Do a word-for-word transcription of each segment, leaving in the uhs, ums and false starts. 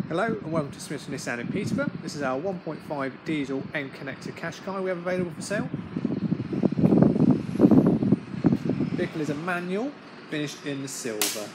Hello and welcome to Smith's Nissan in Peterborough. This is our one point five diesel N-CONNECTA Qashqai we have available for sale. The vehicle is a manual, finished in the silver.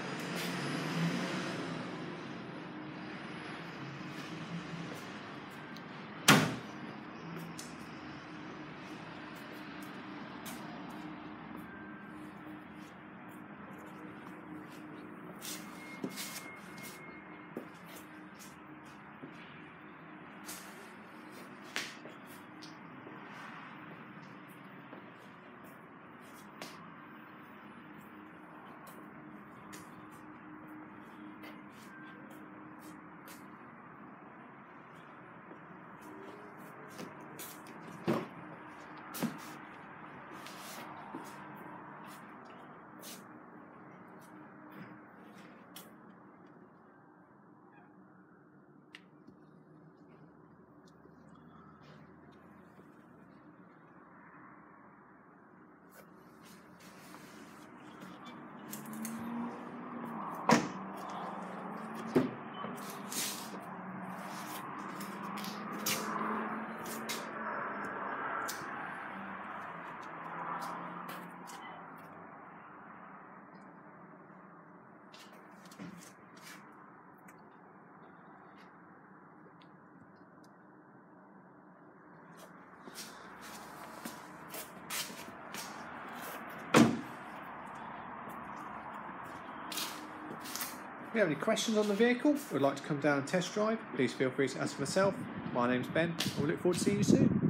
If you have any questions on the vehicle or would like to come down and test drive, please feel free to ask myself. My name's Ben and we look forward to seeing you soon.